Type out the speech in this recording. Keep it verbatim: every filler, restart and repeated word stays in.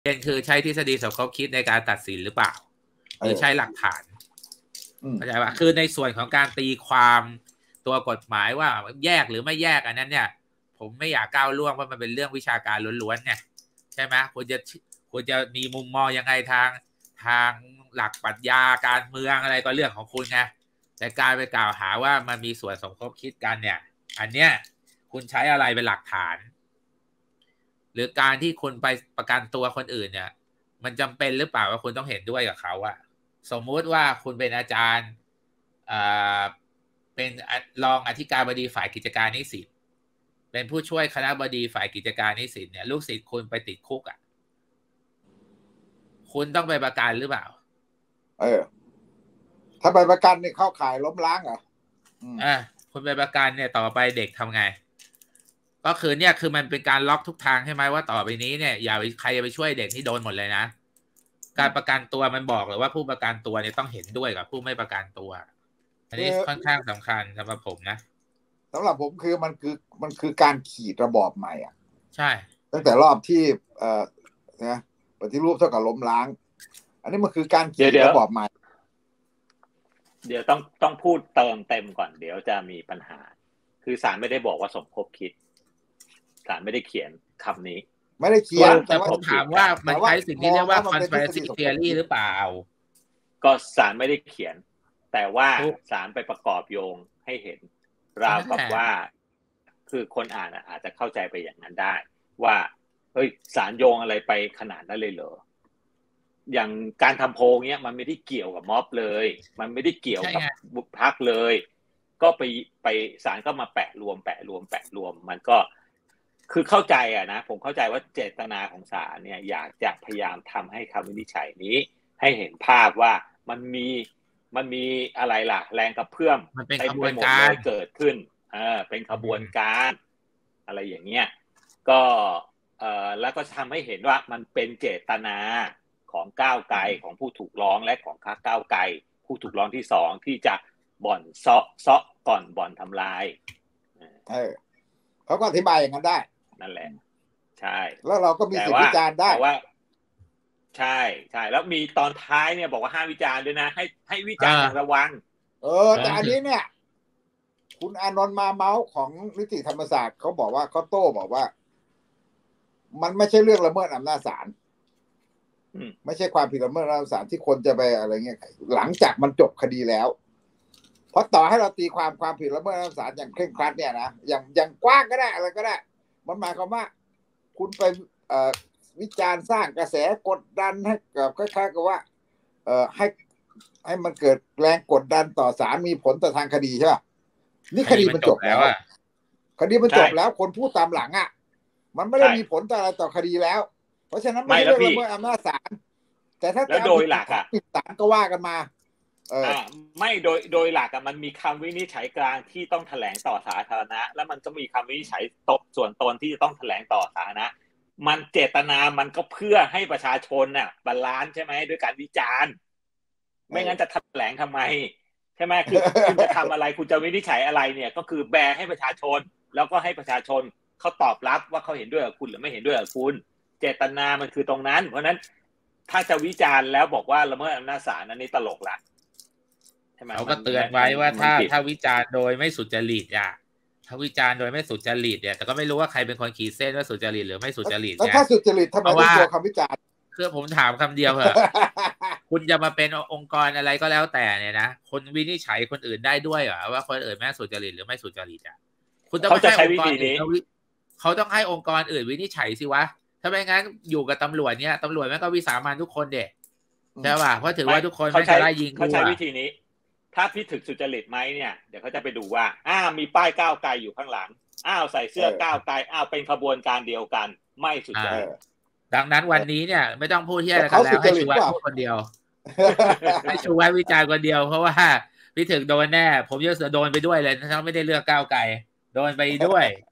เด่นคือใช้ทฤษฎีสมคบคิดในการตัดสินหรือเปล่าหรือใช้หลักฐานเข้าใจป่ะคือในส่วนของการตีความตัวกฎหมายว่าแยกหรือไม่แยกอันนั้นเนี่ยผมไม่อยากก้าวล่วงเพราะมันเป็นเรื่องวิชาการล้วนๆเนี่ยใช่ไหมคุณจะคุณจะมีมุมมองยังไงทางทางหลักปรัชญาการเมืองอะไรก็เรื่องของคุณไงแต่การไปกล่าวหาว่ามันมีส่วนสมคบคิดกันเนี่ยอันเนี้ยคุณใช้อะไรเป็นหลักฐานหรือการที่คุณไปประกันตัวคนอื่นเนี่ยมันจำเป็นหรือเปล่าว่าคุณต้องเห็นด้วยกับเขาอะสมมุติว่าคุณเป็นอาจารย์อ่าเป็นรองอธิการบดีฝ่ายกิจการนิสิตเป็นผู้ช่วยคณะบดีฝ่ายกิจการนิสิตเนี่ยลูกศิษย์คุณไปติดคุกอ่ะคุณต้องไปประกันหรือเปล่าเออถ้าไปประกันนี่เข้าข่ายล้มล้างเหรออ่าคุณไปประกันเนี่ยต่อไปเด็กทำไงก็คือเนี่ยคือมันเป็นการล็อกทุกทางใช่ไหมว่าต่อไปนี้เนี่ยอย่าไปใครจะไปช่วยเด็กที่โดนหมดเลยนะการประกันตัวมันบอกเลยว่าผู้ประกันตัวเนี่ยต้องเห็นด้วยกับผู้ไม่ประกันตัวอันนี้ค่อนข้างสำคัญสำหรับผมนะสำหรับผมคือมันคือมันคือการขีดระบอบใหม่อ่ะใช่ตั้งแต่รอบที่เอ่อนะปฏิรูปเท่ากับล้มล้างอันนี้มันคือการขีดระบอบใหม่เดี๋ยวต้องต้องพูดเติมเต็มก่อนเดี๋ยวจะมีปัญหาคือศาลไม่ได้บอกว่าสมคบคิดศาลไม่ได้เขียนคำนี้ไม่ได้เขียนแต่ผมถามว่ามันใช้สิ่งที่เรียกว่า conspiracy theory หรือเปล่าก็ศาลไม่ได้เขียนแต่ว่าศาลไปประกอบโยงให้เห็นราวกับว่าคือคนอ่านอาจจะเข้าใจไปอย่างนั้นได้ว่าเฮ้ยศาลโยงอะไรไปขนาดนั้นเลยเหรออย่างการทำโพลเนี้ยมันไม่ได้เกี่ยวกับม็อบเลยมันไม่ได้เกี่ยวกับบุคพรรคเลยก็ไปไปศาลก็มาแปะรวมแปะรวมแปะรวมมันก็คือเข้าใจอ่ะนะผมเข้าใจว่าเจตนาของศาลเนี่ยอยากจะพยายามทำให้คำวินิจฉัยนี้ให้เห็นภาพว่ามันมีมันมีอะไรล่ะแรงกระเพื่อมมันเป็นขบวนการเกิดขึ้นเออเป็นขบวนการอะไรอย่างเงี้ยก็เอ่อแล้วก็ทำให้เห็นว่ามันเป็นเจตนาของก้าวไกลของผู้ถูกร้องและของพรรคก้าวไกลผู้ถูกร้องที่สองที่จะบ่อนเซาะเซาะก่อนบ่อนทำลายเออเขาก็อธิบายอย่างนั้นได้นั่นแหละใช่แล้วเราก็มีสิทธิวิจารณ์ได้แต่ว่าใช่ใช่แล้วมีตอนท้ายเนี่ยบอกว่าห้ามวิจารณ์ด้วยนะให้ให้วิจารณ์อย่างระวังเออแต่อันนี้เนี่ยคุณอานนท์มาเมาส์ของนิติธรรมศาสตร์เขาบอกว่าเขาโต้บอกว่ามันไม่ใช่เรื่องละเมิดอำนาจศาลไม่ใช่ความผิดละเมิดอำนาจศาลที่คนจะไปอะไรเงี้ยหลังจากมันจบคดีแล้วเพราะต่อให้เราตีความความผิดละเมิดอำนาจศาลอย่างเคร่งครัดเนี่ยนะอย่างอย่างกว้างก็ได้อะไรก็ได้มันหมายความว่าคุณไปเอ่อวิจารณ์สร้างกระแสกดดันให้กับคล้ายๆกับว่าเอ่อให้ให้มันเกิดแรงกดดันต่อศาลมีผลต่อทางคดีใช่ป่ะนี่คดีมันจบแล้วอ่ะคดีมันจบแล้วคนพูดตามหลังอ่ะมันไม่ได้มีผลต่ออะไรต่อคดีแล้วเพราะฉะนั้นไม่ได้ละเมิดอำนาจศาลแต่ถ้าแล้วโดยหลักอ่ะศาลก็ว่ากันมาเออไม่โดยโดยหลักอ่ะมันมีคำวินิจฉัยกลางที่ต้องแถลงต่อสาธารณะแล้วมันก็มีคำวินิจฉัยตกส่วนตนที่จะต้องแถลงต่อสาธารณะมันเจตนามันก็เพื่อให้ประชาชนน่ะบาลานซ์ใช่ไหมด้วยการวิจารณ์ไม่งั้นจะแถลงทำไมใช่ไหมคือคุณจะทำอะไรคุณจะวินิจฉัยอะไรเนี่ยก็คือแบร์ให้ประชาชนแล้วก็ให้ประชาชนเขาตอบรับว่าเขาเห็นด้วยกับคุณหรือไม่เห็นด้วยกับคุณเจตนามันคือตรงนั้นเพราะนั้นถ้าจะวิจารณ์แล้วบอกว่าละเมิดอำนาจศาลอันนี้ตลกละใช่ไหมเขาก็เตือนไว้ว่าถ้าถ้าวิจารณ์โดยไม่สุจริตอ่ะถ้าวิจารณ์โดยไม่สุจริตเนี่ยแต่ก็ไม่รู้ว่าใครเป็นคนขีดเส้นว่าสุจริตหรือไม่สุจริตแล้วถ้าสุจริตทำไมต้องกลัวคำวิจารณ์คือผมถามคำเดียวเหอะ คุณจะมาเป็นองค์กรอะไรก็แล้วแต่เนี่ยนะคนวินิจฉัยคนอื่นได้ด้วยเหรอว่าคนอื่นแม่สุจริตหรือไม่สุจริตอ่ะคุณต้องให้องค์กรอื่นเขาต้องให้องค์กรอื่นวินิจฉัยสิวะถ้าไม่งั้นอยู่กับตำรวจเนี่ยตำรวจแม่งก็วิสามันทุกคนเด็กใช่ป่ะเพราะถือว่าทุกคนไม่จะไล่ยิงเขาใช้วิธีนี้ถ้าพิถึกสุจริตไหมเนี่ยเดี๋ยวเขาจะไปดูว่าอ้าวมีป้ายก้าวไกลอยู่ข้างหลังอ้าวใส่เสื้อก้าวไกลอ้าวเป็นขบวนการเดียวกันไม่สุจริตดังนั้นวันนี้เนี่ยไม่ต้องพูดที่อะไรกันแล้วให้ชูวัฒน์พูดคนเดียวให้ชูวัฒน์วิจารณ์คนเดียวเพราะว่าพิถึกโดนแน่ผมจะโดนไปด้วยเลยถ้าไม่ได้เลือกก้าวไกลโดนไปด้วย